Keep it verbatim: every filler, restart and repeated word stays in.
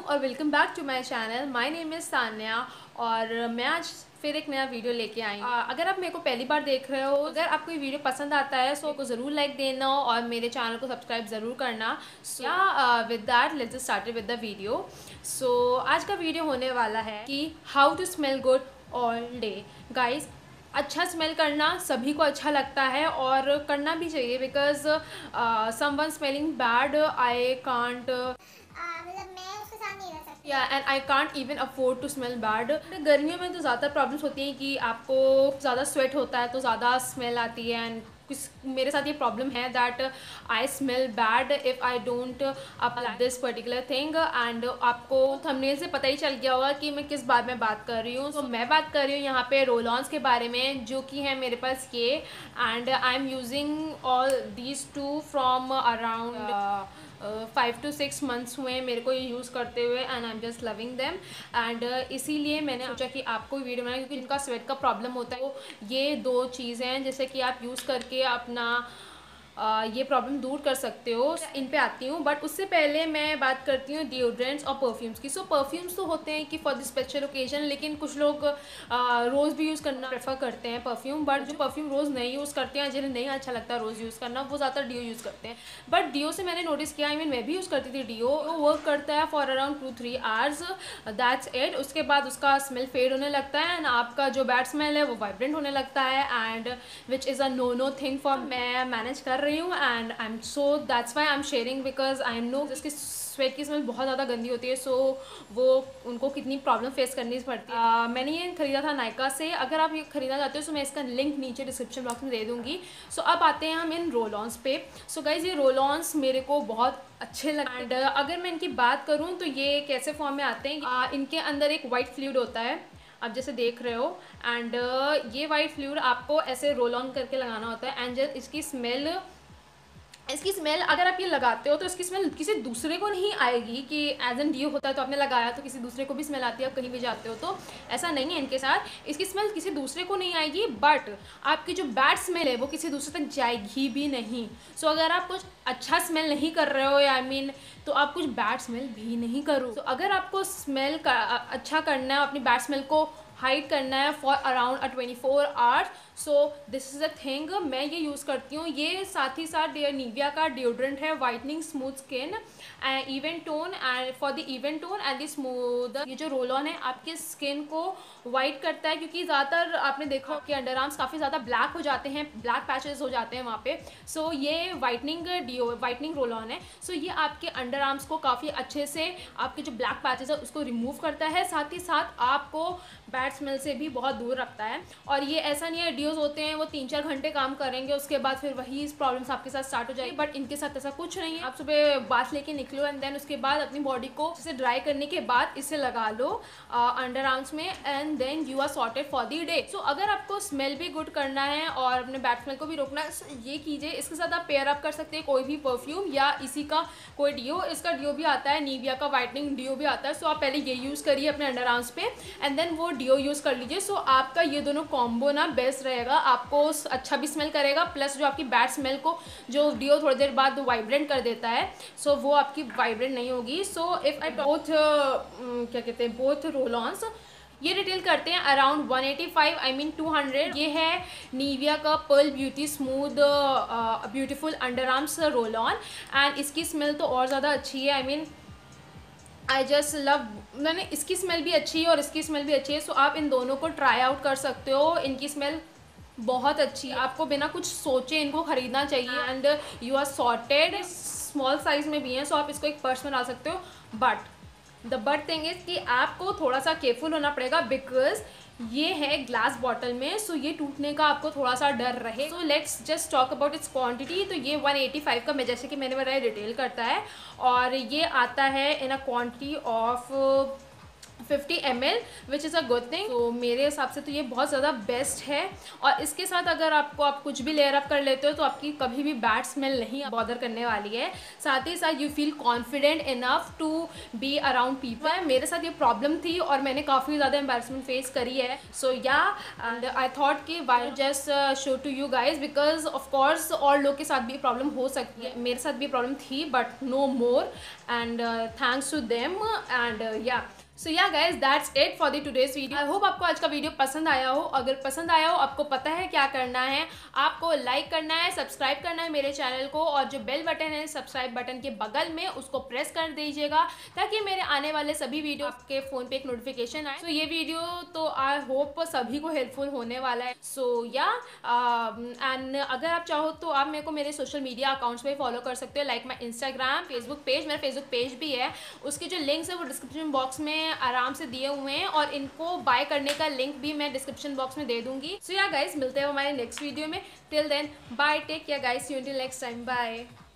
और welcome back to my channel. My name is Sanya और मैं आज फिर एक नया वीडियो लेके आई हूँ। अगर आप मेरे को पहली बार देख रहे हो, अगर आपको ये वीडियो पसंद आता है सो को ज़रूर लाइक देना और मेरे चैनल को सब्सक्राइब ज़रूर करना। So yeah with that let's start with the video. So आज का वीडियो होने वाला है कि how to smell good all day. Guys, अच्छा स्मेल करना सभी को अच्छा लगता है और करना भी चाहिए, because someone smelling bad I can't मतलब मैं उसके साथ नहीं रह सकती। Yeah and I can't even afford to smell bad. गर्मियों में तो ज़्यादा प्रॉब्लम्स होती हैं कि आपको ज़्यादा स्वेट होता है तो ज़्यादा स्मेल आती है। एंड कुछ मेरे साथ ये प्रॉब्लम है that I smell bad if I don't apply this particular thing. And आपको थंबनेल से पता ही चल गया होगा कि मैं किस बारे में बात कर रही हूँ। तो so, मैं बात कर रही हूँ यहाँ पे रोलॉन्स के बारे में, जो कि है मेरे पास ये। And I am using all these two from around five to six months हुए मेरे को ये यूज़ करते हुए and I am just loving them. And इसीलिए मैंने सोचा कि आपको वीडियो बनाया, क्योंकि जिनका स्वेट का प्रॉब्लम होता है वो ये दो चीज़ें हैं जैसे कि आप यूज़ करके अपना आ, ये प्रॉब्लम दूर कर सकते हो। इन पे आती हूँ, बट उससे पहले मैं बात करती हूँ डिओड्रेंट्स और परफ्यूम्स की। सो so, परफ्यूम्स तो होते हैं कि फॉर द स्पेशल ओकेजन, लेकिन कुछ लोग रोज़ भी यूज़ करना प्रेफर करते हैं परफ्यूम। बट जो परफ्यूम रोज़ नहीं यूज़ करते हैं, जिन्हें नहीं अच्छा लगता रोज़ यूज़ करना, वो ज़्यादातर डिओ यूज़ करते हैं। बट डिओ से मैंने नोटिस किया, आई मीन मैं भी यूज़ करती थी डिओ, वो वर्क करता है for around two three hours, that's it. उसके बाद उसका स्मेल फेड होने लगता है एंड आपका जो बैड स्मेल है वो वाइब्रेंट होने लगता है, and which is a no no thing for मैं मैनेज कर रही हूँ। And I am so that's why I am sharing, because I know जिसकी स्वेट की स्मेल बहुत ज़्यादा गंदी होती है, सो so, वो उनको कितनी प्रॉब्लम फेस करनी पड़ती है। uh, मैंने ये खरीदा था नायका से। अगर आप ये खरीदना चाहते हो तो मैं इसका लिंक नीचे डिस्क्रिप्शन बॉक्स में दे दूँगी। सो so, अब आते हैं हम इन रोलॉन्स पे। सो so, गाइज, ये रोलॉन्स मेरे को बहुत अच्छे लगते हैं। एंड अगर मैं इनकी बात करूँ तो ये कैसे फॉर्म में आते हैं, uh, इनके अंदर एक वाइट फ्लूइड होता है, आप जैसे देख रहे हो। एंड uh, ये वाइट फ्लूइड आपको ऐसे रोल ऑन करके लगाना होता है। एंड जब इसकी स्मेल इसकी स्मेल अगर आप ये लगाते हो तो इसकी स्मेल किसी दूसरे को नहीं आएगी कि एज एन डिओ होता है तो आपने लगाया तो किसी दूसरे को भी स्मेल आती है, आप कहीं भी जाते हो तो ऐसा नहीं है इनके साथ। इसकी स्मेल किसी दूसरे को नहीं आएगी, बट आपकी जो बैड स्मेल है वो किसी दूसरे तक जाएगी भी नहीं। सो so, अगर आप कुछ अच्छा स्मेल नहीं कर रहे हो, आई मीन तो आप कुछ बैड स्मेल भी नहीं करो। तो so, अगर आपको स्मेल का अच्छा करना है, अपनी बैड स्मेल को हाइड करना है for around a twenty four hours, so this is a thing. मैं ये यूज़ करती हूँ। ये साथ ही साथ निविया का डिओड्रेंट है, whitening smooth skin and even tone, and for the even tone and the smooth. ये जो रोल ऑन है आपकी स्किन को वाइट करता है, क्योंकि ज़्यादातर आपने देखा कि अंडर आर्म्स काफ़ी ज़्यादा ब्लैक हो जाते हैं, ब्लैक पैचेस हो जाते हैं वहाँ पे। सो so, ये whitening deo whitening roll on है। सो so, ये आपके अंडर आर्म्स को काफ़ी अच्छे से आपके जो ब्लैक पैचेस है उसको रिमूव करता है, साथ ही साथ आपको बैड स्मेल से भी बहुत दूर रखता है। और ये ऐसा नहीं है, डिओज होते हैं वो तीन चार घंटे काम करेंगे, उसके बाद फिर वही प्रॉब्लम्स आपके साथ स्टार्ट हो जाएगी, बट इनके साथ ऐसा कुछ नहीं है। आप सुबह बाथ लेके निकलो एंड देन उसके बाद अपनी बॉडी को इसे ड्राई करने के बाद इसे लगा लो अंडर आर्म्स में, and then you are sorted for the day. So अगर आपको स्मेल भी गुड करना है और अपने बैड स्मेल को भी रोकना है, so ये कीजिए। इसके साथ आप पेयर अप कर सकते हैं कोई भी परफ्यूम या इसी का कोई डिओ। इसका डिओ भी आता है, निविया का वाइटनिंग डिओ भी आता है। सो so आप पहले ये यूज़ करिए अपने अंडर आर्म्स पे एंड देन वो डिओ यूज़ कर लीजिए। सो so आपका ये दोनों कॉम्बो ना बेस्ट रहेगा, आपको अच्छा भी स्मेल करेगा, प्लस जो आपकी बैड स्मेल को जो डिओ थोड़ी देर बाद वाइब्रेंट कर देता है, सो so वो आपकी वाइब्रेंट नहीं होगी। सो इफ़ आई बोथ क्या कहते हैं बोथ रोल ऑन्स, ये रिटेल करते हैं around one eighty five, I mean two hundred. ये है निविया का pearl beauty smooth beautiful under arms roll on, and इसकी स्मेल तो और ज़्यादा अच्छी है। I mean I just love, मैंने इसकी स्मेल भी अच्छी है और इसकी स्मेल भी अच्छी है। सो so, आप इन दोनों को ट्राई आउट कर सकते हो। इनकी स्मेल बहुत अच्छी है, आपको बिना कुछ सोचे इनको खरीदना चाहिए and you are sorted. Small size में भी हैं, सो so आप इसको एक पर्स में डाल सकते हो। But the but thing is कि आपको थोड़ा सा केयरफुल होना पड़ेगा, बिकॉज ये है ग्लास बॉटल में, सो so ये टूटने का आपको थोड़ा सा डर रहे। So let's just talk about its quantity. तो ये वन एटी फाइव का, मैं जैसे कि मैंने बताया, रिटेल करता है और ये आता है in a quantity of fifty M L which is a good thing. तो मेरे हिसाब से तो ये बहुत ज़्यादा बेस्ट है। और इसके साथ अगर आपको आप कुछ भी लेयर अप कर लेते हो तो आपकी कभी भी बैड स्मेल नहीं बॉदर करने वाली है। साथ ही साथ you feel confident enough to be around people. मेरे साथ ये प्रॉब्लम थी और मैंने काफ़ी ज़्यादा एम्बैरसमेंट फेस करी है। So yeah and I thought कि why just show to you guys, because of course और लोग के साथ भी प्रॉब्लम हो सकती है। मेरे साथ भी प्रॉब्लम थी but no more, and thanks to them. And yeah so yeah guys that's it for the today's video. I hope आपको आज का वीडियो पसंद आया हो। अगर पसंद आया हो, आपको पता है क्या करना है, आपको लाइक करना है, सब्सक्राइब करना है मेरे चैनल को, और जो बेल बटन है सब्सक्राइब बटन के बगल में उसको प्रेस कर दीजिएगा ताकि मेरे आने वाले सभी वीडियो आपके फ़ोन पे एक नोटिफिकेशन आए। सो so, ये वीडियो तो आई होप सभी को हेल्पफुल होने वाला है। सो या एंड अगर आप चाहो तो आप मेरे को मेरे सोशल मीडिया अकाउंट्स पे फॉलो कर सकते हो, like my Instagram, Facebook page. मेरा फेसबुक पेज भी है, उसके जो लिंक्स है वो डिस्क्रिप्शन बॉक्स में आराम से दिए हुए हैं, और इनको बाय करने का लिंक भी मैं डिस्क्रिप्शन बॉक्स में दे दूंगी। सो या गाइस, मिलते हैं हमारे नेक्स्ट वीडियो में। Till then bye, take care guys, see you till next time, bye.